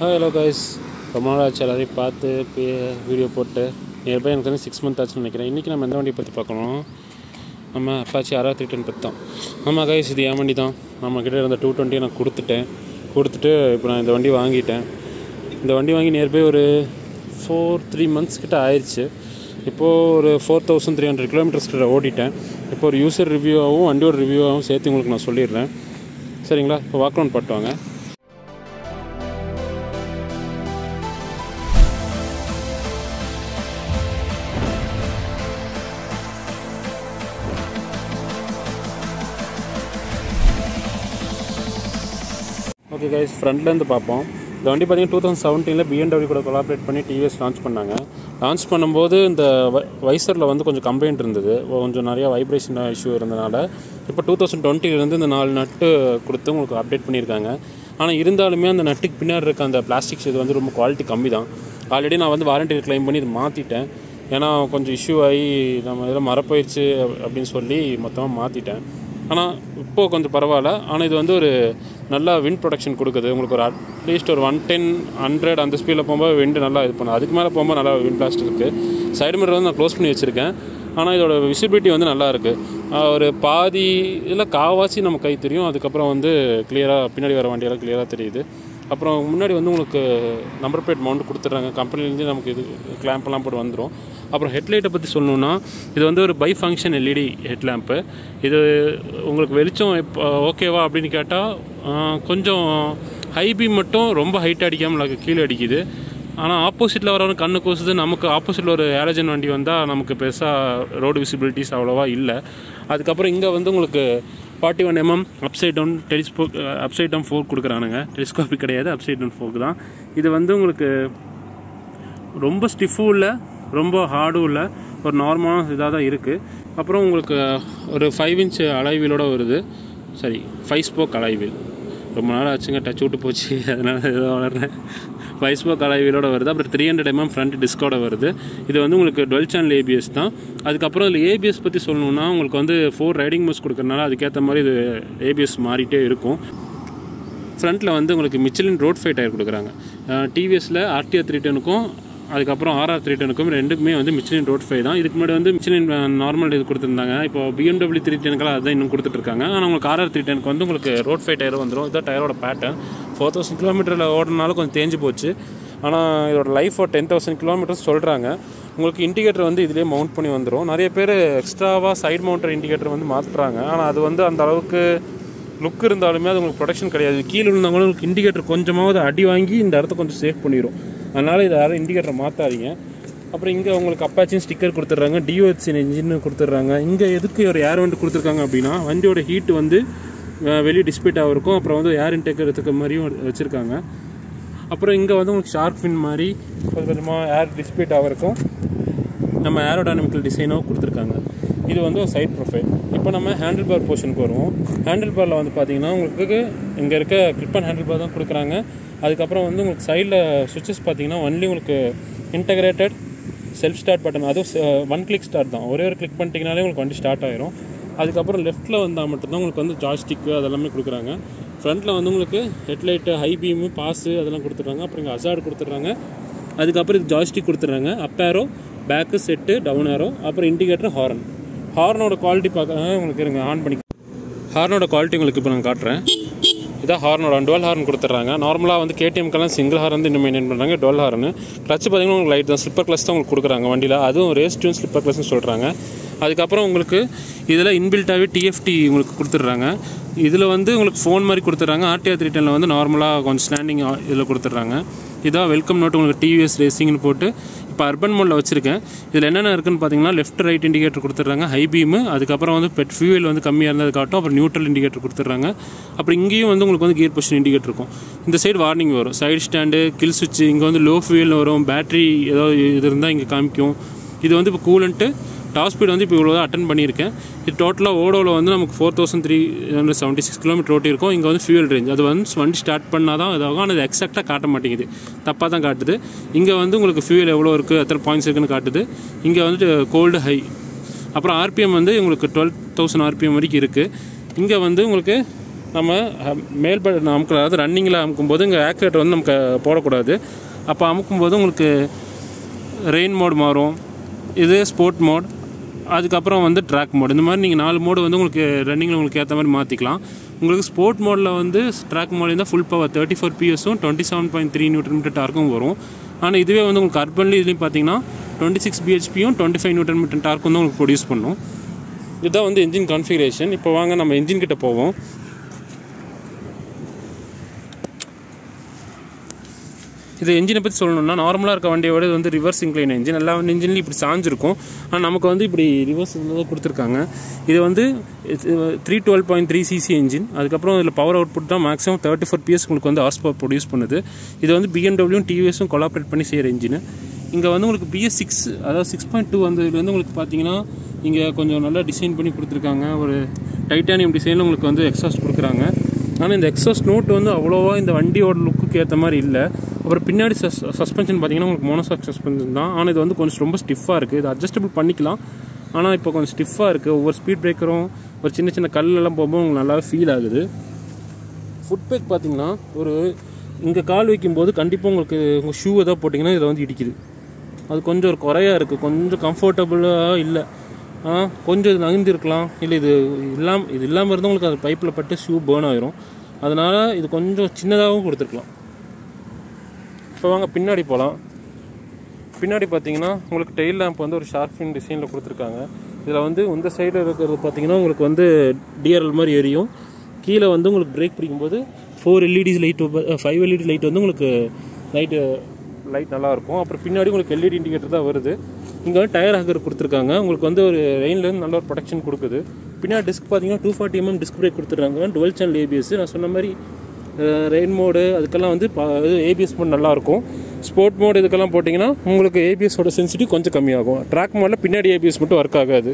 Hello guys, ரொம்ப நாள் ஆச்சு எல்லாரையும் பார்த்து வீடியோ போட்டு நியர்பை எனக்கு வந்து 6 months ஆச்சுன்னு நினைக்கிறேன். இன்றைக்கி நம்ம எந்த வண்டியை பற்றி பார்க்கணும், நம்ம அப்பாச்சி RR 310 பற்றி தான். ஆமாம் கைஸ், இது என் வண்டி தான். நம்மக்கிட்ட இருந்த 220 நான் கொடுத்துட்டு இப்போ நான் இந்த வண்டி வாங்கிட்டேன். இந்த வண்டி வாங்கி நியர்பை ஒரு 3 months கிட்ட ஆயிடுச்சு. இப்போது ஒரு 4300 kilometers கிட்ட ஓடிட்டேன். இப்போ ஒரு யூசர் ரிவ்யூவாகவும் வண்டியோட ரிவ்யூவாகவும் சேர்த்து உங்களுக்கு நான் சொல்லிடுறேன். சரிங்களா? இப்போ வாக் ரவுண்ட் பட்டுவாங்க. ஓகே கைஸ், ஃப்ரண்ட்லேருந்து பார்ப்போம். இந்த வண்டி பார்த்திங்கன்னா 2017 BMW கூட கொலாபரேட் பண்ணி TVS லான்ச் பண்ணாங்க. லான்ச் பண்ணும்போது இந்த வைசரில் வந்து கொஞ்சம் கம்ப்ளைண்ட் இருந்தது, கொஞ்சம் நிறையா வைப்ரேஷன் இஷ்யூ இருந்தனால இப்போ 2020 இந்த 4 நட்டு கொடுத்து உங்களுக்கு அப்டேட் பண்ணியிருக்காங்க. ஆனால் இருந்தாலுமே அந்த நட்டுக்கு பின்னாடி இருக்க அந்த பிளாஸ்டிக்ஸ் இது வந்து ரொம்ப குவாலிட்டி கம்மி தான். ஆல்ரெடி நான் வந்து வாரண்டி கிளைம் பண்ணி இது மாற்றிட்டேன். ஏன்னா கொஞ்சம் இஷ்யூ ஆகி நம்ம இதில் மரப்போயிடுச்சு அப்படின்னு சொல்லி மொத்தமாக மாற்றிட்டேன். ஆனால் இப்போது கொஞ்சம் பரவாயில்ல. ஆனால் இது வந்து ஒரு நல்லா விண்ட் ப்ரொடக்ஷன் கொடுக்குது. உங்களுக்கு ஒரு அட்லீஸ்ட் ஒரு 110, 100 அந்த ஸ்பீடில் போகும்போது விண்டு நல்லா இது பண்ணுது. அதுக்கு மேலே போகும்போது நல்லா விண்ட் பிளாஸ்ட் இருக்குது. சைடு மிரர் வந்து நான் க்ளோஸ் பண்ணி வச்சுருக்கேன். ஆனால் இதோட விசிபிலிட்டி வந்து நல்லா இருக்குது. ஒரு பாதி இதில் காவாசி நம்ம கை தெரியும். அதுக்கப்புறம் வந்து கிளியராக பின்னாடி வர வண்டியெல்லாம் கிளியராக தெரியுது. அப்புறம் முன்னாடி வந்து உங்களுக்கு நம்பர் பிளேட் மவுண்ட் கொடுத்துட்றாங்க. கம்பெனிலேருந்து நமக்கு இது கிளாம்பெல்லாம் போட்டு வந்துடும். அப்புறம் ஹெட்லைட்டை பற்றி சொல்லணுன்னா, இது வந்து ஒரு பை ஃபங்க்ஷன் LED ஹெட்லேம்ப்பு. இது உங்களுக்கு வெளிச்சம் இப்போ ஓகேவா அப்படின்னு கேட்டால் கொஞ்சம் ஹை பீம் மட்டும் ரொம்ப ஹைட் அடிக்காமல் கீழே அடிக்குது. ஆனால் ஆப்போசிட்டில் வரவங்க கண்ணு கூசுது. நமக்கு ஆப்போசிட்டில் ஒரு ஏலஜன் வண்டி வந்தால் நமக்கு பெருசாக ரோடு விசிபிலிட்டிஸ் அவ்வளோவா இல்லை. அதுக்கப்புறம் இங்கே வந்து உங்களுக்கு 41 mm அப்சைட் டவுன் ஃபோர்க் கொடுக்குறானுங்க. டெலிஸ்கோபிக் கிடையாது, அப்சைட் டவுன் ஃபோர்க் தான். இது வந்து உங்களுக்கு ரொம்ப ஸ்டிஃபும் இல்லை, ரொம்ப ஹார்டும் இல்லை, ஒரு நார்மலான இதாக தான் இருக்குது. அப்புறம் உங்களுக்கு ஒரு 5 inch அலைவீலோடு வருது. சரி, 5 spoke அலைவீல். ரொம்ப நாள் ஆச்சுங்க, டச் விட்டு போச்சு, அதனால் இதை வளர்றேன். 5 spoke அலைவீலோடு வருது. அப்புறம் 300 mm ஃப்ரண்ட் டிஸ்கோட வருது. இது வந்து உங்களுக்கு 12 channel ABS தான். அதுக்கப்புறம் இதில் ABS பற்றி சொல்லணுன்னா, உங்களுக்கு வந்து 4 ரைடிங் மோட்ஸ் கொடுக்குறதுனால அதுக்கேற்ற மாதிரி இது ABS மாறிட்டே இருக்கும். ஃப்ரண்ட்டில் வந்து உங்களுக்கு மிச்சலின் ரோட் ஃபை டயர் கொடுக்குறாங்க. TVSல RTR 310க்கும் அதுக்கப்புறம் RR 310க்கும் ரெண்டுக்குமே வந்து மிச்சலின் ரோட் ஃபை தான். இதுக்கு முன்னாடி வந்து மிச்சலின் நார்மல் இது கொடுத்துருந்தாங்க. இப்போ BMW 310க்கெல்லாம் அதுதான் இன்னும் கொடுத்துட்ருக்காங்க. ஆனால் உங்களுக்கு RR 310க்கு வந்து உங்களுக்கு ரோட் ஃபை டயர் வந்துடும். இதுதான் டயரோட பேட்டர்ன். 4000 kilometer ஓடுறதுனால கொஞ்சம் தேஞ்சு போச்சு. ஆனால் இதோட லைஃப் 10,000 kilometers சொல்கிறாங்க. உங்களுக்கு இண்டிகேட்டர் வந்து இதிலே மவுண்ட் பண்ணி வந்துடும். நிறைய பேர் எக்ஸ்ட்ராவாக சைட் மவுண்டர் இண்டிகேட்டர் வந்து மாற்றுறாங்க. ஆனால் அது வந்து அந்த அளவுக்கு லுக் இருந்தாலுமே அது உங்களுக்கு ப்ரொடெக்ஷன் கிடையாது. கீழே விழுந்தவங்களும் உங்களுக்கு இண்டிகேட்டர் கொஞ்சமாவது அடி வாங்கி இந்த இடத்த கொஞ்சம் சேவ் பண்ணிடும். அதனால் இதை யாரும் இண்டிகேட்டர் மாற்றாதீங்க. அப்புறம் இங்கே உங்களுக்கு அப்பாச்சின்னு ஸ்டிக்கர் கொடுத்துட்றாங்க, DOHC இன்ஜின்னு கொடுத்துட்றாங்க. இங்கே எதுக்கு ஒரு ஏர் வெண்ட் கொடுத்துருக்காங்க அப்படின்னா, வண்டியோட ஹீட் வந்து வெளியே டிஸ்பிளேட்டாக இருக்கும். அப்புறம் வந்து ஏர் இன்டேக் எடுத்துக்க மாதிரியும் வச்சுருக்காங்க. அப்புறம் இங்கே வந்து உங்களுக்கு ஷார்க் ஃபின் மாதிரி கொஞ்சம் கொஞ்சமாக ஏர் டிஸ்பிளேட்டாக இருக்கும். நம்ம ஏரோடைனமிக்கல் டிசைனாகவும் கொடுத்துருக்காங்க. இது வந்து ஒரு சைட் ப்ரொஃபைல். இப்போ நம்ம ஹேண்டில் பார் போர்ஷனுக்கு வருவோம். ஹேண்டில் பாரில் வந்து பார்த்திங்கன்னா உங்களுக்கு இங்கே இருக்க கிளிப் அண்ட் ஹேண்டில் பார் தான் கொடுக்குறாங்க. அதுக்கப்புறம் வந்து உங்களுக்கு சைடில் சுவிட்சஸ் பார்த்திங்கன்னா ஒன்லி உங்களுக்கு இன்டகிரேட்டட் செல்ஃப் ஸ்டார்ட் பட்டன், அதுவும் 1 click ஸ்டார்ட் தான். ஒரே ஒரு கிளிக் பண்ணிட்டீங்கனாலே உங்களுக்கு வண்டி ஸ்டார்ட் ஆயிரும். அதுக்கப்புறம் லெஃப்ட்டில் வந்தால் மட்டும்தான் உங்களுக்கு வந்து ஜாய்ஸ்டிக்கு அதெல்லாமே கொடுக்குறாங்க. ஃப்ரண்ட்டில் வந்து உங்களுக்கு ஹெட்லைட்டு, ஹை பீமு, பாஸு அதெல்லாம் கொடுத்துட்றாங்க. அப்புறம் இங்கே அசார்டு கொடுத்துட்றாங்க. அதுக்கப்புறம் இது ஜாய்ஸ்டிக் கொடுத்துட்றாங்க. Up arrow, back, set, down arrow, அப்புறம் இண்டிகேட்டர், ஹார்னோட குவாலிட்டி பார்க்க உங்களுக்கு இருங்க ஆன் பண்ணி. ஹார்னோட குவாலிட்டி உங்களுக்கு இப்போ நான் காட்டுறேன். இதான் ஹார்னோட டுவல் ஹார்ன் கொடுத்துட்றாங்க. நார்மலாக வந்து KTMக்கெல்லாம் சிங்கிள் ஹார்ன் வந்து இன்னும் மெயின்டைன் பண்ணுறாங்க. டுவல் ஹார்னு கிளச்சு பார்த்திங்கன்னா உங்களுக்கு லைட் தான், ஸ்லிப்பர் கிளச் தான் உங்களுக்கு கொடுக்குறாங்க வண்டியில். அதுவும் ரேஸ் டியூன் ஸ்லிப்பர் கிளச்னு சொல்கிறாங்க. அதுக்கப்புறம் உங்களுக்கு இதில் இன்பில்ட்டாகவே TFT உங்களுக்கு கொடுத்துட்றாங்க. இதில் வந்து உங்களுக்கு ஃபோன் மாதிரி கொடுத்துட்றாங்க. RTR 310 வந்து நார்மலாக கொஞ்சம் ஸ்டாண்டிங் இதில் கொடுத்துட்றாங்க. இதான் வெல்கம் நோட்டு உங்களுக்கு TVS ரேசிங்னு போட்டு இப்போ அர்பன் மோடில் வச்சுருக்கேன். இதில் என்னென்ன இருக்குன்னு பார்த்தீங்கன்னா, லெஃப்ட் ரைட் இண்டிகேட்டர் கொடுத்துட்றாங்க, ஹை பீமு, அதுக்கப்புறம் வந்து பெட் ஃபியூவல் வந்து கம்மியாக இருந்தது காட்டும். அப்புறம் நியூட்ரல் இண்டிகேட்டர் கொடுத்துட்றாங்க. அப்புறம் இங்கேயும் வந்து உங்களுக்கு வந்து கியர் பொசிஷன் இண்டிகேட்டர் இருக்கும். இந்த சைடு வார்னிங் வரும், சைடு ஸ்டாண்டு, கில் சுவிட்ச், இங்கே வந்து லோ ஃபியூவல் வரும், பேட்டரி ஏதாவது இது இருந்தால் இங்கே காமிக்கும். இது வந்து இப்போ கூலண்ட்டு டாப் ஸ்பீட் வந்து இப்போ இவ்வளோ தான் அட்டன் பண்ணியிருக்கேன். இது டோட்டலாக ஓடோவில் வந்து நமக்கு 4376 km ஓட்டி இருக்கும். இங்கே வந்து ஃபியூவல் ரேஞ்ச் அது வந்து வண்டி ஸ்டார்ட் பண்ணால் தான் இதாகும். ஆனால் அது எக்ஸாக்டாக காட்ட மாட்டேங்குது, தப்பாக தான் காட்டுது. இங்கே வந்து உங்களுக்கு ஃபியூவல் எவ்வளோ இருக்குது, எத்தனை பாயிண்ட்ஸ் இருக்குன்னு காட்டுது. இங்கே வந்துட்டு கோல்டு ஹை. அப்புறம் RPM வந்து உங்களுக்கு 12,000 RPM வரைக்கும் இருக்குது. இங்கே வந்து உங்களுக்கு நம்ம மேல் பட்டன் அமுக்க, அதாவது ரன்னிங்கில் அமுக்கும்போது இங்கே ஆக்சிலேட்டர் வந்து நமக்கு போடக்கூடாது. அப்போ அமுக்கும்போது உங்களுக்கு ரெயின் மோட் மாறும், இது ஸ்போர்ட் மோட், அதுக்கப்புறம் வந்து ட்ராக் மோட். இந்த மாதிரி நீங்கள் 4 மோடு வந்து உங்களுக்கு ரன்னிங்கில் உங்களுக்கு ஏற்ற மாதிரி மாற்றிக்கலாம். உங்களுக்கு ஸ்போர்ட் மோடில் வந்து ட்ராக் மோட் இருந்தால் ஃபுல் பவர் 34 PS-ம் 27.3 Nm டார்க்கும் வரும். ஆனால் இதுவே வந்து உங்களுக்கு அர்பன்லி இதுலேயும் பார்த்தீங்கன்னா 26 bhp-யும் 25 Nm டார்க்கும் வந்து உங்களுக்கு ப்ரொடியூஸ் பண்ணும். இதுதான் வந்து இன்ஜின் கான்ஃபிகரேஷன். இப்போ வாங்க நம்ம இன்ஜின் கிட்ட போவோம். இது என்ஜினை பற்றி சொல்லணும்னா, நார்மலாக இருக்க வண்டியோட இது வந்து ரிவர்ஸ் இன்க்ளைன் என்ஜின். எல்லா இன்ஜின்லையும் இப்படி சாஞ்சிருக்கும், ஆனால் நமக்கு வந்து இப்படி ரிவர்ஸ் தான் கொடுத்துருக்காங்க. இது வந்து 312.3 cc என்ஜின். அதுக்கப்புறம் இதில் பவர் அவுட்புட் தான் மேக்ஸிமம் 34 PS உங்களுக்கு வந்து ஹார்ஸ் பவர் ப்ரொடியூஸ் பண்ணுது. இது வந்து BMW-யும் TVS-ம் கொலாபரேட் பண்ணி செய்கிற இன்ஜின். இங்கே வந்து உங்களுக்கு BS6, அதாவது 6.2 வந்து இது வந்து உங்களுக்கு பார்த்தீங்கன்னா இங்கே கொஞ்சம் நல்லா டிசைன் பண்ணி கொடுத்துருக்காங்க. ஒரு டைட்டானியம் டிசைனில் உங்களுக்கு வந்து எக்ஸாஸ்ட் கொடுக்குறாங்க. ஆனால் இந்த எக்ஸாஸ்ட் நோட் வந்து அவ்வளோவா இந்த வண்டியோட லுக்குக்கு ஏற்ற மாதிரி இல்லை. அப்புறம் பின்னாடி சஸ்பென்ஷன் பார்த்தீங்கன்னா உங்களுக்கு மோனோசாக் சஸ்பென்ஷன் தான். ஆனால் இது வந்து கொஞ்சம் ரொம்ப ஸ்டிஃபாக இருக்குது. இது அட்ஜஸ்டபிள் பண்ணிக்கலாம், ஆனால் இப்போ கொஞ்சம் ஸ்டிஃபாக இருக்குது. ஒவ்வொரு ஸ்பீட் பிரேக்கரும் ஒரு சின்ன சின்ன கல்லெல்லாம் போகும்போது உங்களுக்கு நல்லாவே ஃபீல் ஆகுது. ஃபுட் பேக் பார்த்தீங்கன்னா ஒரு இங்கே கால் வைக்கும்போது கண்டிப்பாக உங்களுக்கு உங்கள் ஷூ எதாவது போட்டிங்கன்னா இதில் வந்து இடிக்குது. அது கொஞ்சம் ஒரு குறையாக இருக்குது, கொஞ்சம் கம்ஃபர்டபுளாக இல்லை. கொஞ்சம் இது நகர்ந்துருக்கலாம், இல்லை இது இல்லாமல் இருந்தால் உங்களுக்கு அது பைப்பில் பட்டு ஷூ பேர்ன் ஆகிரும். அதனால் இது கொஞ்சம் சின்னதாகவும் கொடுத்துருக்கலாம். இப்போ வாங்க பின்னாடி போகலாம். பின்னாடி பார்த்தீங்கன்னா உங்களுக்கு டெயில் லேம்ப் வந்து ஒரு ஷார்ப் ஃபின் டிசைனில் கொடுத்துருக்காங்க. இதில் வந்து இந்த சைடில் இருக்கிறது பார்த்தீங்கன்னா உங்களுக்கு வந்து டிஆர்எல் மாதிரி எரியும். கீழே வந்து உங்களுக்கு பிரேக் பிடிக்கும்போது 4 LED லைட், 5 LED லைட் வந்து உங்களுக்கு லைட் நல்லாயிருக்கும். அப்புறம் பின்னாடி உங்களுக்கு LED இண்டிகேட்டர் தான் வருது. இங்கே வந்து டயர் ஹேக்கர் கொடுத்துருக்காங்க. உங்களுக்கு வந்து ஒரு ரெயின்லேருந்து நல்ல ஒரு ப்ரொடெக்ஷன் கொடுக்குது. பின்னாடி டிஸ்க் பார்த்தீங்கன்னா 240 mm டிஸ்க் பிரேக் கொடுத்துருக்காங்க. Dual channel ABS. நான் சொன்ன மாதிரி ரெயின் மோடு அதுக்கெல்லாம் வந்து ABS மோட் நல்லாயிருக்கும். ஸ்போர்ட் மோடு இதுக்கெல்லாம் போட்டிங்கன்னா உங்களுக்கு ABS-ஓட சென்சிட்டிவ் கொஞ்சம் கம்மியாகும். ட்ராக் மோடில் பின்னாடி ABS மட்டும் ஒர்க் ஆகாது.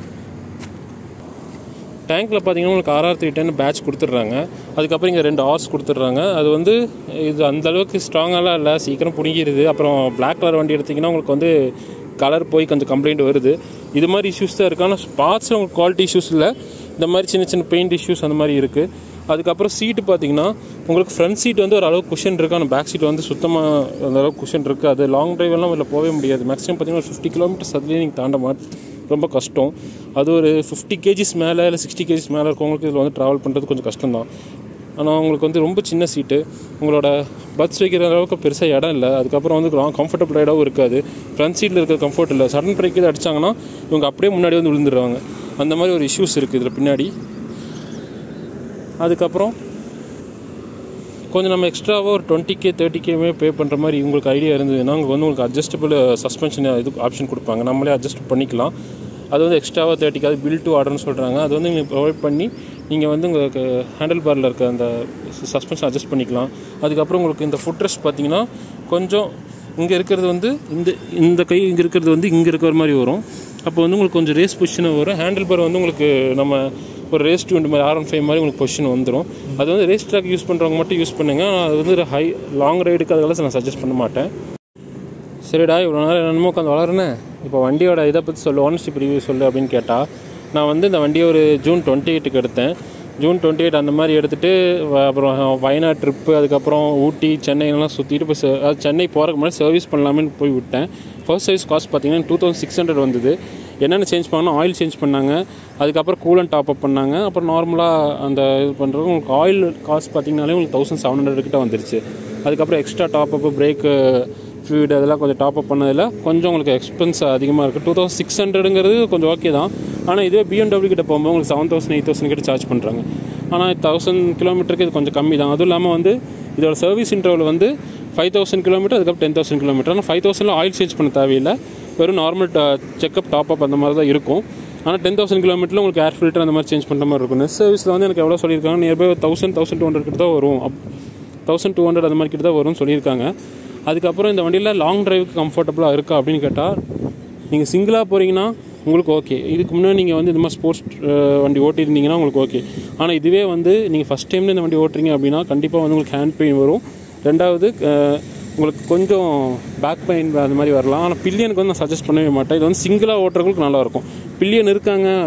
டேங்க்கில் பார்த்தீங்கன்னா உங்களுக்கு RR310 பேட்ச் கொடுத்துட்றாங்க. அதுக்கப்புறம் இங்கே 2 ஹார்ஸ் கொடுத்துட்றாங்க. அது வந்து இது அந்தளவுக்கு ஸ்ட்ராங்காலாம் இல்லை, சீக்கிரம் பிடிங்கிடுது. அப்புறம் பிளாக் கலர் வண்டி எடுத்திங்கன்னா உங்களுக்கு வந்து கலர் போய் கொஞ்சம் கம்ப்ளைண்ட் வருது. இது மாதிரி இஷ்யூஸ் தான் இருக்குது. ஆனால் பார்ட்ஸில் உங்களுக்கு குவாலிட்டி இஷ்யூஸ் இல்லை, இந்த மாதிரி சின்ன சின்ன பெயிண்ட் இஷ்யூஸ் அந்த மாதிரி இருக்குது. அதுக்கப்புறம் சீட்டு பார்த்தீங்கன்னா உங்களுக்கு ஃப்ரண்ட் சீட் வந்து ஒரு அளவுக்கு குஷன் இருக்குது, ஆனால் பேக் சீட் வந்து சுத்தமாக அந்த அளவுக்கு குஷன் இருக்குது. அது லாங் ட்ரைவெல்லாம் இதில் போகவே முடியாது. மேக்ஸிமம் பார்த்தீங்கன்னா 50 km அதுலேயே நீங்கள் தாண்ட ரொம்ப கஷ்டம். அது ஒரு 50 kgs மேலே இல்லை 60 kgs மேலே இருக்கவங்களுக்கு இதில் வந்து ட்ராவல் பண்ணுறது கொஞ்சம் கஷ்டம் தான். ஆனால் உங்களுக்கு வந்து ரொம்ப சின்ன சீட்டு, உங்களோட பட்ஸ் வைக்கிற அளவுக்கு பெருசாக இடம் இல்லை. அதுக்கப்புறம் வந்து கம்ஃபர்டபுள் ரைடாகவும் இருக்காது. ஃப்ரண்ட் சீட்டில் இருக்கிற கம்ஃபர்ட் இல்லை. சடன் பிரேக் இதை அடித்தாங்கன்னா இவங்க அப்படியே முன்னாடி வந்து விழுந்துடுவாங்க. அந்த மாதிரி ஒரு இஷ்யூஸ் இருக்குது இதில் பின்னாடி. அதுக்கப்புறம் கொஞ்சம் நம்ம எக்ஸ்ட்ராவாக ஒரு 20K 30K பே பண்ணுற மாதிரி உங்களுக்கு ஐடியா இருந்ததுன்னா அங்கே வந்து உங்களுக்கு அட்ஜஸ்டபிள் சஸ்பென்ஷன் இது ஆப்ஷன் கொடுப்பாங்க. நம்மளே அட்ஜஸ்ட் பண்ணிக்கலாம். அது வந்து எக்ஸ்ட்ராவாக 30K, அது பில் டு ஆர்டர்னு சொல்கிறாங்க. அது வந்து நீங்கள் ப்ரொவைட் பண்ணி நீங்கள் வந்து உங்களுக்கு ஹேண்டில் பாரில் இருக்க அந்த சஸ்பென்ஷன் அட்ஜஸ்ட் பண்ணிக்கலாம். அதுக்கப்புறம் உங்களுக்கு இந்த ஃபுட் ரெஸ்ட் பார்த்தீங்கன்னா கொஞ்சம் இங்கே இருக்கிறது வந்து இந்த கை இங்கே இருக்கிறது வந்து இங்கே இருக்கிற மாதிரி வரும். அப்போ வந்து உங்களுக்கு கொஞ்சம் ரேஸ் பொசிஷனாக வரும். ஹேண்டில் பார் வந்து உங்களுக்கு நம்ம ஒரு ரேஸ் 2 மாதிரி R15 மாதிரி உங்களுக்கு பொசிஷன் வந்துடும். அது வந்து ரேஸ் ட்ராக் யூஸ் பண்ணுறவங்க மட்டும் யூஸ் பண்ணுங்கள். அது வந்து ஒரு லாங் ரைடுக்கு அதெல்லாம் நான் சஜஸ்ட் பண்ண மாட்டேன். சரிடா, இவ்வளோ நேரம் என்னமோ உட்காந்து வளருனேன். இப்போ வண்டியோட இதை பற்றி சொல்லு, ஓனர்ஷிப் ரிவ்யூ சொல்லு அப்படின்னு கேட்டால், நான் வந்து இந்த வண்டியை ஒரு June 28 எடுத்தேன். June 28 அந்த மாதிரி எடுத்துகிட்டு அப்புறம் வயநாடு ட்ரிப்பு, அதுக்கப்புறம் ஊட்டி, சென்னைலாம் சுற்றிட்டு போய் அது சென்னை போகிறதுக்கு முன்னாடி சர்வீஸ் பண்ணலாமேன்னு போய் விட்டேன். ஃபர்ஸ்ட் சர்வீஸ் காஸ்ட் பார்த்தீங்கன்னா 2600 வந்தது. என்னென்ன சேஞ்ச் பண்ணால் ஆயில் சேஞ்ச் பண்ணாங்க, அதுக்கப்புறம் கூலண்ட் டாப் அப் பண்ணாங்க. அப்புறம் நார்மலாக அந்த இது பண்ணுறது உங்களுக்கு ஆயில் காஸ்ட் பார்த்தீங்கனாலே உங்களுக்கு 1700 கிட்ட வந்துருச்சு. அதுக்கப்புறம் extra top up, brake, fluid அதெல்லாம் கொஞ்சம் டாப் அப் பண்ணதில் கொஞ்சம் உங்களுக்கு எக்ஸ்பென்ஸ் அதிகமாக இருக்குது. 2600ங்கிறது கொஞ்சம் ஓகே தான். ஆனால் இதுவே BMW கிட்ட போகும்போது உங்களுக்கு 7000 8000 கிட்ட சார்ஜ் பண்ணுறாங்க. ஆனால் 1000 கிலோமீட்டருக்கு இது கொஞ்சம் கம்மி தான். அதுவும் இல்லாமல் வந்து இதோட சர்வீஸ் இன்டர்வல் வந்து 5000 கிலோமீட்டர், அதுக்கப்புறம் 10,000 கிலோமீட்டர். ஆனால் 5000 ஆயில் சேஞ்ச் பண்ண தேவையில்லை, வெறும் நார்மல் செக்அப் டாப் அப் அந்த மாதிரி தான் இருக்கும். ஆனால் 10,000 கிலோமீட்டரில் உங்களுக்கு ஏர் ஃபில்டர் அந்த மாதிரி சேஞ்ச் பண்ணுற மாதிரி இருக்கும். நெக்ஸ்ட் சர்வீஸில் வந்து எனக்கு எவ்வளோ சொல்லியிருக்காங்க, நியர்பை 1200 கிட்ட தான் வரும், 1200 அந்த மாதிரி கிட்ட தான் வரும்னு சொல்லியிருக்காங்க. அதுக்கப்புறம் இந்த வண்டியில் லாங் டிரைவுக்கு கம்ஃபர்டபுளாக இருக்கா அப்படின்னு கேட்டால், நீங்கள் சிங்கிளாக போகிறீங்கன்னா உங்களுக்கு ஓகே. இதுக்கு முன்னாடி நீங்கள் வந்து இந்த மாதிரி ஸ்போர்ட்ஸ் வண்டி ஓட்டியிருந்தீங்கன்னா உங்களுக்கு ஓகே. ஆனால் இதுவே வந்து நீங்கள் ஃபஸ்ட் டைமில் இந்த வண்டி ஓட்டுறீங்க அப்படின்னா கண்டிப்பாக வந்து உங்களுக்கு ஹேண்ட் பெயின் வரும். ரெண்டாவது உங்களுக்கு கொஞ்சம் பேக் பெயின் அந்த மாதிரி வரலாம். ஆனால் பில்லியனுக்கு வந்து நான் சஜஸ்ட் பண்ணவே மாட்டேன். இது வந்து சிங்கிளாக ஓட்டுறவங்களுக்கு நல்லாயிருக்கும். பில்லியன் இருக்காங்க,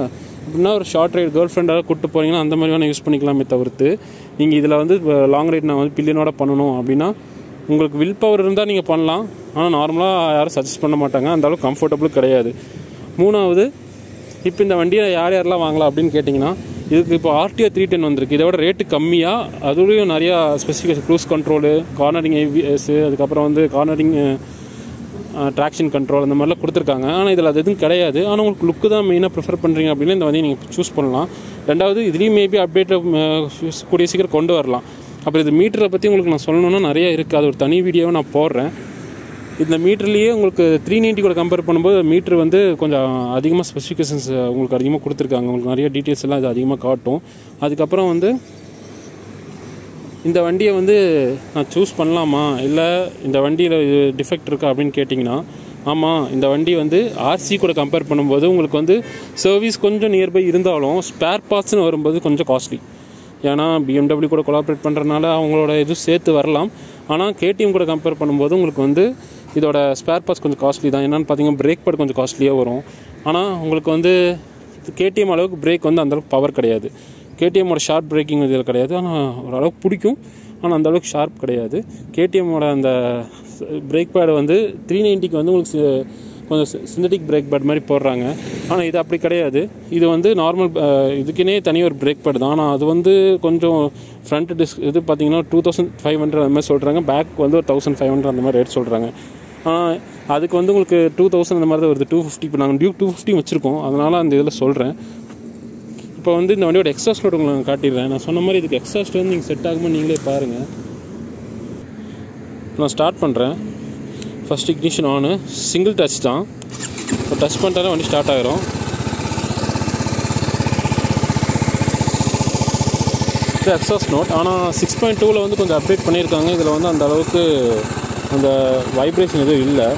அப்படின்னா ஒரு ஷார்ட் ரைடு கேர்ள் ஃப்ரெண்டாக கூப்பிட்டு போகிறீங்கன்னா அந்த மாதிரி வேணால் யூஸ் பண்ணிக்கலாமே தவிர்த்து நீங்கள் இதில் வந்து லாங் ரைட் நான் வந்து பில்லியனோட பண்ணணும் அப்படின்னா உங்களுக்கு வில் பவர் இருந்தால் நீங்கள் பண்ணலாம். ஆனால் நார்மலாக யாரும் சஜஸ்ட் பண்ண மாட்டாங்க, அந்தளவுக்கு கம்ஃபர்டபுள் கிடையாது. மூணாவது, இப்போ இந்த வண்டியை யாரெல்லாம் வாங்கலாம் அப்படின்னு கேட்டிங்கன்னா இதுக்கு இப்போ RTO 310 வந்திருக்கு. இதோட ரேட்டு கம்மியாக, அதுலேயும் நிறையா specification, cruise control, cornering ABS, அதுக்கப்புறம் வந்து கார்னரிங் ட்ராக்ஷன் கண்ட்ரோல் அந்த மாதிரிலாம் கொடுத்துருக்காங்க. ஆனால் இதில் அது எதுவும் கிடையாது. ஆனால் உங்களுக்கு லுக்கு தான் மெயினாக ப்ரிஃபர் பண்ணுறீங்க அப்படின்னா இந்த வண்டியை நீங்கள் சூஸ் பண்ணலாம். ரெண்டாவது, இதுலேயும் மேபி அப்டேட்டில் கூடிய சீக்கிரம் கொண்டு வரலாம். அப்புறம் இது மீட்டரை பற்றி உங்களுக்கு நான் சொல்லணுன்னா நிறையா இருக்குது, அது ஒரு தனி வீடியோவை நான் போடுறேன். இந்த மீட்டர்லேயே உங்களுக்கு 390 கூட கம்பேர் பண்ணும்போது மீட்ரு வந்து கொஞ்சம் அதிகமாக ஸ்பெசிஃபிகேஷன்ஸ் உங்களுக்கு அதிகமாக கொடுத்துருக்காங்க. உங்களுக்கு நிறைய டீட்டெயில்ஸ் எல்லாம் இது அதிகமாக காட்டும். அதுக்கப்புறம் வந்து இந்த வண்டியை வந்து நான் சூஸ் பண்ணலாமா, இல்லை இந்த வண்டியில் இது டிஃபெக்ட் இருக்கா அப்படின்னு கேட்டிங்கன்னா, ஆமாம், இந்த வண்டி வந்து RC கூட கம்பேர் பண்ணும்போது உங்களுக்கு வந்து சர்வீஸ் கொஞ்சம் நியர்பை இருந்தாலும் ஸ்பேர் பார்ட்ஸ்னு வரும்போது கொஞ்சம் காஸ்ட்லி. ஏன்னா BMW கூட கொலாபரேட் பண்ணுறதுனால அவங்களோட இது சேர்த்து வரலாம். ஆனால் KTM கூட கம்பேர் பண்ணும்போது உங்களுக்கு வந்து இதோட ஸ்பேர் பார்ட்ஸ் கொஞ்சம் காஸ்ட்லி தான். என்னென்னு பார்த்தீங்கன்னா பிரேக் பேட் கொஞ்சம் காஸ்ட்லியாக வரும். ஆனால் உங்களுக்கு வந்து KTM அளவுக்கு பிரேக் வந்து அந்தளவுக்கு பவர் கிடையாது. KTMோட ஷார்ப் பிரேக்கிங் இதில் கிடையாது. ஆனால் ஓரளவுக்கு பிடிக்கும், ஆனால் அந்தளவுக்கு ஷார்ப் கிடையாது. KTMோட அந்த பிரேக் பேடு வந்து 390க்கு வந்து உங்களுக்கு கொஞ்சம் சிந்தட்டிக் பிரேக் பேட் மாதிரி போடுறாங்க. ஆனால் இது அப்படி கிடையாது. இது வந்து நார்மல் இதுக்குன்னே தனியாக ஒரு பிரேக் பேட் தான். ஆனால் அது வந்து கொஞ்சம் ஃப்ரண்ட் டிஸ்க் இது பார்த்தீங்கன்னா 2500 அந்த மாதிரி சொல்கிறாங்க. பேக் வந்து ஒரு 1500 அந்த மாதிரி ரேட் சொல்கிறாங்க. ஆனால் அதுக்கு வந்து உங்களுக்கு 2000 அந்த மாதிரி தான் வருது. 250 இப்போ நாங்கள் டியூக் 250 வச்சுருக்கோம், அதனால் அந்த இதில் சொல்கிறேன். இப்போ வந்து இந்த வண்டியோட எக்ஸாஸ்ட் நோட் உங்களுக்கு நான் காட்டிடுறேன். நான் சொன்ன மாதிரி இதுக்கு எக்ஸாஸ்ட் வந்து நீங்கள் செட் ஆகும்போது நீங்களே பாருங்கள். நான் ஸ்டார்ட் பண்ணுறேன். ஃபஸ்ட் இக்னிஷன் ஆனு, சிங்கிள் டச் தான். இப்போ டச் பண்ணிட்டாலே வண்டி ஸ்டார்ட் ஆகிரும். இது எக்ஸாஸ்ட் நோட். ஆனால் 6.2ல் வந்து கொஞ்சம் அப்டேட் பண்ணியிருக்காங்க. இதில் வந்து அந்த அளவுக்கு அந்த வைப்ரேஷன் எதுவும் இல்லை.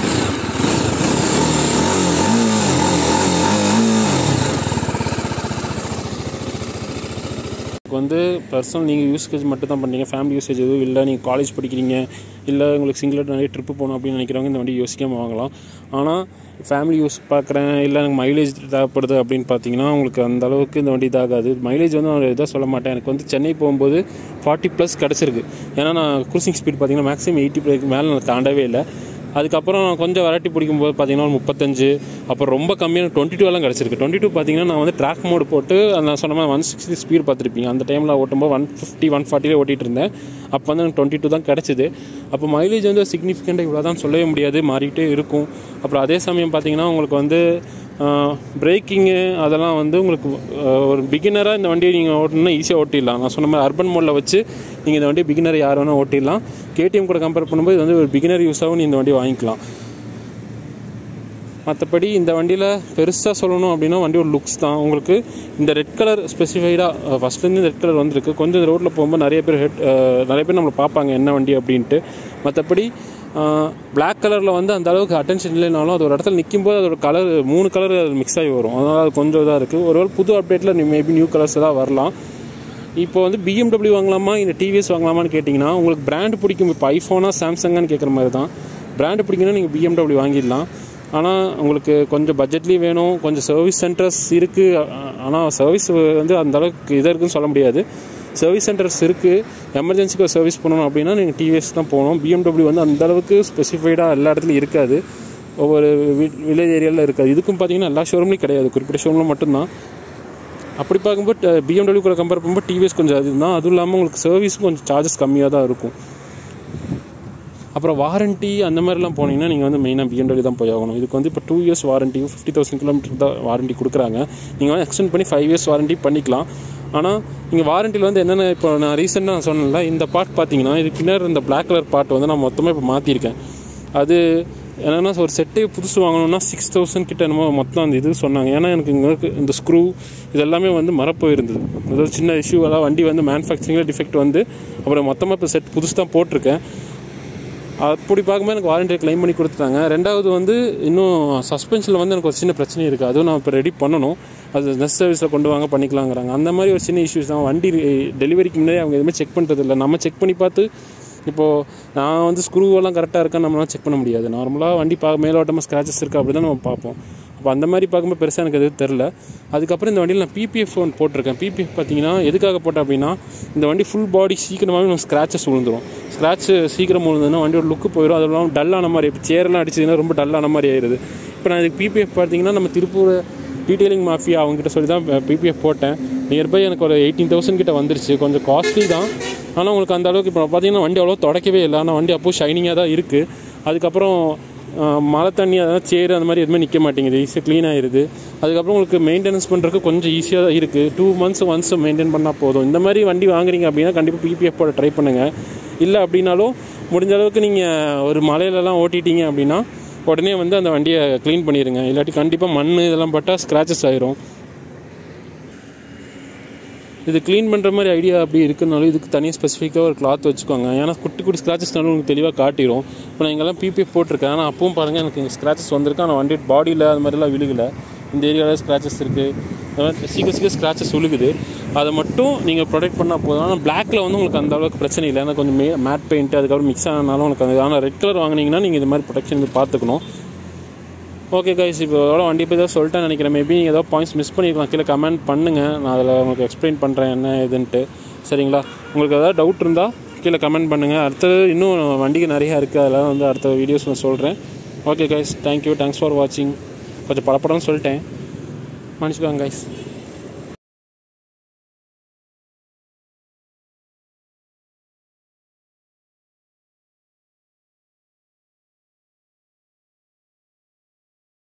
வந்து பர்சனல் நீங்கள் யூசேஜ் மட்டும் தான் பண்ணுறீங்க, ஃபேமிலி யூசேஜ் எதுவும் இல்லை, நீங்கள் காலேஜ் படிக்கிறீங்க, இல்லை உங்களுக்கு சிங்கிளாக நிறைய ட்ரிப்பு போகணும் அப்படின்னு நினைக்கிறவங்க இந்த வண்டி யோசிக்காமல் வாங்கலாம். ஆனால் ஃபேமிலி யூஸ் பார்க்குறேன், இல்லை எனக்கு மைலேஜ் தேவைப்படுது அப்படின்னு பார்த்தீங்கன்னா உங்களுக்கு அந்த அளவுக்கு இந்த வண்டி இதாகாது. மைலேஜ் வந்து நான் இதாக சொல்ல மாட்டேன். எனக்கு வந்து சென்னை போகும்போது 40+ கிடச்சிருக்கு. ஏன்னா நான் க்ரூசிங் ஸ்பீட் பார்த்தீங்கன்னா மேக்ஸிமம் 80 மேலே நான் தாண்டவே இல்லை. அதுக்கப்புறம் கொஞ்சம் வெரைட்டி பிடிக்கும்போது பார்த்தீங்கன்னா 35, அப்புறம் ரொம்ப கம்மியான 22 எல்லாம் கிடச்சிருக்கு. 22 பார்த்தீங்கன்னா நான் வந்து ட்ராக் மோடு போட்டு நான் சொன்ன மாதிரி 160 ஸ்பீட் பார்த்துருப்பீங்க. அந்த டைமில் ஓட்டும்போது 150 140 ஓட்டிகிட்டு இருந்தேன். அப்போ வந்து எனக்கு 22 தான் கிடச்சிது. அப்போ மைலேஜ் வந்து சிக்னிஃபிகண்ட்டாக இவ்வளோ தான் சொல்லவே முடியாது, மாறிக்கிட்டே இருக்கும். அப்புறம் அதே சமயம் பார்த்தீங்கன்னா உங்களுக்கு வந்து பிரேக்கிங்கு அதெல்லாம் வந்து உங்களுக்கு ஒரு பிகினராக இந்த வண்டியை நீங்கள் ஓட்டணுன்னா ஈஸியாக ஓட்டிடலாம். நான் சொன்ன மாதிரி அர்பன் மோடில் வச்சு நீங்கள் இந்த வண்டி பிகினர் யார் வேணால் ஓட்டிடலாம். KTM கூட கம்பேர் பண்ணும்போது இது வந்து ஒரு பிகினர் யூஸாகவும் நீங்கள் இந்த வண்டியை வாங்கிக்கலாம். மற்றபடி இந்த வண்டியில் பெருசாக சொல்லணும் அப்படின்னா வண்டியோட லுக்ஸ் தான். உங்களுக்கு இந்த ரெட் கலர் ஸ்பெசிஃபைடாக ஃபஸ்ட்லேருந்து ரெட் கலர் வந்திருக்கு. கொஞ்சம் ரோட்டில் போகும்போது நிறைய பேர் நம்மளை பார்ப்பாங்க என்ன வண்டி அப்படின்ட்டு. மற்றபடி பிளாக் கலரில் வந்து அந்த அளவுக்கு அட்டென்ஷன் இல்லைனாலும் அது ஒரு இடத்துல நிற்கும்போது அதோட கலர் 3 கலர் மிக்ஸ் ஆகி வரும். அதனால் அது கொஞ்சம் இதாக இருக்குது. ஒருவேளை புது அப்டேட்டில் மேபி நியூ கலர்ஸ் தான் வரலாம். இப்போ வந்து BMW வாங்கலாமா இல்லை TVS வாங்கலாமான்னு கேட்டிங்கன்னா உங்களுக்கு பிராண்டு பிடிக்கும். இப்போ ஐஃபோனா சாம்சங்கான்னு கேட்குற மாதிரி தான். பிராண்டு பிடிக்குன்னா நீங்கள் BMW வாங்கிடலாம். ஆனால் உங்களுக்கு கொஞ்சம் பட்ஜெட்லேயும் வேணும், கொஞ்சம் சர்வீஸ் சென்டர்ஸ் இருக்குது. ஆனால் சர்வீஸ் வந்து அந்தளவுக்கு இதாக இருக்குதுன்னு சொல்ல முடியாது. சர்வீஸ் சென்டர்ஸ் இருக்குது. எமர்ஜென்சிக்கு ஒரு சர்வீஸ் பண்ணணும் அப்படின்னா நீங்கள் TVS தான் போகணும். BMW வந்து அந்தளவுக்கு ஸ்பெசிஃபைடாக எல்லா இடத்துலையும் இருக்காது, ஒவ்வொரு வில்லேஜ் ஏரியாவில் இருக்காது. இதுக்கும் பார்த்தீங்கன்னா எல்லா ஷோரூம்லையும் கிடையாது, குறிப்பிட்ட ஷோரூமில் மட்டும்தான். அப்படி பார்க்கும்போது BMW கூட கம்பேர் பண்ணும்போது TVS கொஞ்சம் அதுதான். அதுவும் இல்லாமல் உங்களுக்கு சர்வீஸும் கொஞ்சம் சார்ஜஸ் கம்மியாக தான் இருக்கும். அப்புறம் வாரண்ட்டி அந்த மாதிரிலாம் போனீங்கன்னா நீங்கள் வந்து மெயினாக BMW தான் போய் ஆகணும். இதுக்கு வந்து இப்போ 2 years வாரண்ட்டி, 50,000 கிலோமீட்டர் தான் வாரண்ட்டி கொடுக்குறாங்க. நீங்கள் வந்து எக்ஸ்டெண்ட் பண்ணி 5 years வாரண்ட்டி பண்ணிக்கலாம். ஆனால் நீங்கள் வாரண்ட்டியில் வந்து என்னென்ன இப்போ நான் ரீசெண்டாக நான் சொன்னேன்ல, இந்த பார்ட் பார்த்தீங்கன்னா இது பின்னர் இந்த பிளாக் கலர் பார்ட் வந்து நான் மொத்தமாக இப்போ மாற்றிருக்கேன். அது என்னென்னா ஒரு செட்டே புதுசு வாங்கணும்னா 6000 கிட்ட என்னமோ மொத்தம் அந்த இது சொன்னாங்க. ஏன்னா எனக்கு இங்கே இந்த ஸ்க்ரூ இதெல்லாமே வந்து மரப்போயிருந்தது. ஏதோ சின்ன இஷ்யூ எல்லாம் வண்டி வந்து மேனுஃபேக்சரிங்கில் டிஃபெக்ட் வந்து அப்புறம் மொத்தமாக இப்போ செட் புதுசு தான் போட்டிருக்கேன். அப்படி பார்க்கும்போது எனக்கு வாரண்டியை கிளைம் பண்ணி கொடுத்துட்டாங்க. ரெண்டாவது வந்து இன்னும் சஸ்பென்ஷனில் வந்து எனக்கு ஒரு சின்ன பிரச்சனை இருக்குது. அதுவும் நான் இப்போ ரெடி பண்ணணும். அது நெக்ஸ்ட் சர்வீஸில் கொண்டு வாங்க பண்ணிக்கலாங்கிறாங்க. அந்த மாதிரி ஒரு சின்ன இஷ்யூஸ் தான். வண்டி டெலிவரிக்கு முன்னாடி அவங்க எதுவுமே செக் பண்ணுறது இல்லை. நம்ம செக் பண்ணி பார்த்து இப்போது நான் வந்து ஸ்க்ரூவெல்லாம் கரெக்டாக இருக்கான்னு நம்மளால் செக் பண்ண முடியாது. நார்மலாக வண்டி மேலோட்டமாக ஸ்க்ராச்சஸ் இருக்கா அப்படி தான் நம்ம பார்ப்போம். அப்போ அப்போ அந்த மாதிரி பார்க்கும்போது பெருசாக எனக்கு எதுவும் தெரில. அதுக்கப்புறம் இந்த வண்டியில் நான் பிபிஎஃப் ஒன்று போட்டிருக்கேன். பிபிஎஃப் பார்த்தீங்கன்னா எதுக்காக போட்டேன் அப்படின்னா, இந்த வண்டி ஃபுல் பாடி சீக்கிரமாகவே நம்ம ஸ்க்ராச்சஸ் விழுந்துடும். ஸ்க்ராட்ச் சீக்கிரம் விழுந்ததுன்னா வண்டியோட லுக்கு போயிடும். அது இல்லாமல் டல்லான மாதிரி, இப்போ சேரெல்லாம் அடிச்சதுன்னா ரொம்ப டல்லான மாதிரி ஆயிடுது. இப்போ நான் இதுக்கு பிபிஎஃப் பார்த்தீங்கன்னா நம்ம திருப்பூர் டீட்டெயிலிங் மாஃபியா அவங்ககிட்ட சொல்லி தான் பிபிஎஃப் போட்டேன். நியர்பை எனக்கு ஒரு 18,000 கிட்ட வந்துருச்சு. கொஞ்சம் காஸ்ட்லி தான், ஆனால் உங்களுக்கு அந்த அளவுக்கு இப்போ பார்த்தீங்கன்னா வண்டி அவ்வளோ தொடக்கவே இல்லை. ஆனால் வண்டி அப்போது ஷைனிங்காக தான் இருக்குது. அதுக்கப்புறம் மழை தண்ணி அதெல்லாம் சேரு அந்த மாதிரி எதுவுமே நிற்க மாட்டேங்குது, ஈஸியாக க்ளீன் ஆகிடுது. அதுக்கப்புறம் உங்களுக்கு மெயின்டெனன்ஸ் பண்ணுறதுக்கு கொஞ்சம் ஈஸியாக தான் இருக்குது. 2 months ஒன்ஸ் மெயின்டைன் பண்ணால் போதும். இந்த மாதிரி வண்டி வாங்குறீங்க அப்படின்னா கண்டிப்பாக பிபிஎஃப் போட ட்ரை பண்ணுங்கள். இல்லை அப்படின்னாலும் முடிஞ்ச அளவுக்கு நீங்கள் ஒரு மலையிலலாம் ஓட்டிட்டீங்க அப்படின்னா உடனே வந்து அந்த வண்டியை க்ளீன் பண்ணிடுங்க. இல்லாட்டி கண்டிப்பாக மண் இதெல்லாம் பட்டால் ஸ்க்ராச்சஸ் ஆயிரும். இது க்ளீன் பண்ணுற மாதிரி ஐடியா அப்படி இருக்குனாலும் இதுக்கு தனியாக ஸ்பெசிஃபிக்காக ஒரு கிளாத் வச்சுக்கோங்க. ஏன்னா குட்டி குட்டி ஸ்க்ராச்சஸ்னாலும் உங்களுக்கு தெளிவாக காட்டிடும். இப்போ நான் இங்கெல்லாம் பிபிஎஃப் போட்டிருக்கேன், ஆனால் அப்பவும் பாருங்கள் எனக்கு ஸ்க்ராச்சஸ் வந்திருக்கு. ஆனால் வண்டி பாடியில் அது மாதிரிலாம் விழுகலை. இந்த ஏரியாவில் ஸ்க்ராச்சஸ் இருக்குது, அது மாதிரி சீக்கிரம் ஸ்க்ராச்சஸ் விழுகுது. அதை மட்டும் நீங்கள் ப்ரொடெக்ட் பண்ணால் போதும். ஆனால் பிளாக்கில் வந்து உங்களுக்கு அந்த அளவுக்கு பிரச்சனை இல்லை. ஏன்னா கொஞ்சம் மேட் பெயிண்ட் அதுக்கப்புறம் மிக்ஸ் ஆனாலும் உங்களுக்கு அது. ஆனால் ரெட் கலர் வாங்கினீங்கன்னா நீங்கள் இது மாதிரி ப்ரொடெக்ஷன் வந்து பார்த்துக்கணும். ஓகே கைஸ், இப்போ எவ்வளோ வண்டி போய் தான் சொல்லிட்டேன் நினைக்கிறேன். மேபி நீங்கள் ஏதோ பாயிண்ட்ஸ் மிஸ் பண்ணியிருக்கலாம், கீழே கமெண்ட் பண்ணுங்கள். நான் அதில் உங்களுக்கு எக்ஸ்பிளைன் பண்ணுறேன் என்ன இதுன்ட்டு. சரிங்களா? உங்களுக்கு ஏதாவது டவுட் இருந்தால் கீழே கமெண்ட் பண்ணுங்கள். அடுத்தது இன்னும் வண்டிக்கு நிறையா இருக்குது, அதெல்லாம் வந்து அடுத்த வீடியோஸ் நான் சொல்கிறேன். Okay guys, thank you, thanks for வாட்சிங். கொஞ்சம் படப்படம்னு சொல்லிட்டேன், மன்னிச்சுக்கோங்க கைஸ்.